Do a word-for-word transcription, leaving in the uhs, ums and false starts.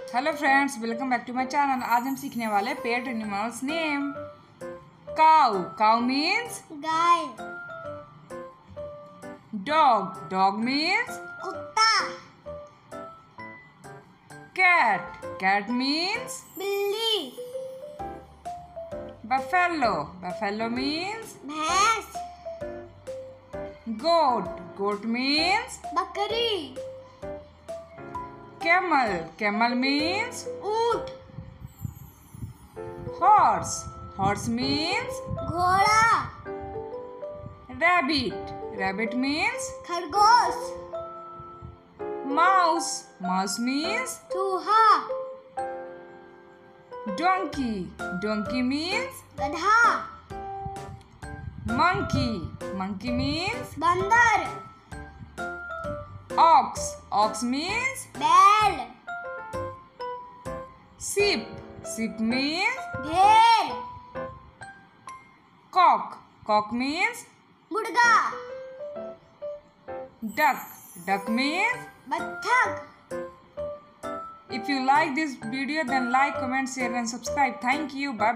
Hello friends, welcome back to my channel. आज हम सीखने वाले pet animals name. Cow, cow means गाय। डॉग, डॉग मीन्स कुत्ता। कैट, कैट मीन्स बिल्ली। बफेलो, बफेलो मीन्स भैंस। गोट, गोट मीन्स बकरी। camel, camel means ऊंट। horse, horse means घोड़ा। rabbit, rabbit means खरगोश। mouse, mouse means चूहा। donkey, donkey means गधा। monkey, monkey means बंदर। ox, ox means बैल। sheep, sheep means भेड़। cock, cock means मुर्गा। duck, duck means बत्तख। if you like this video then like, comment, share and subscribe. Thank you. Bye.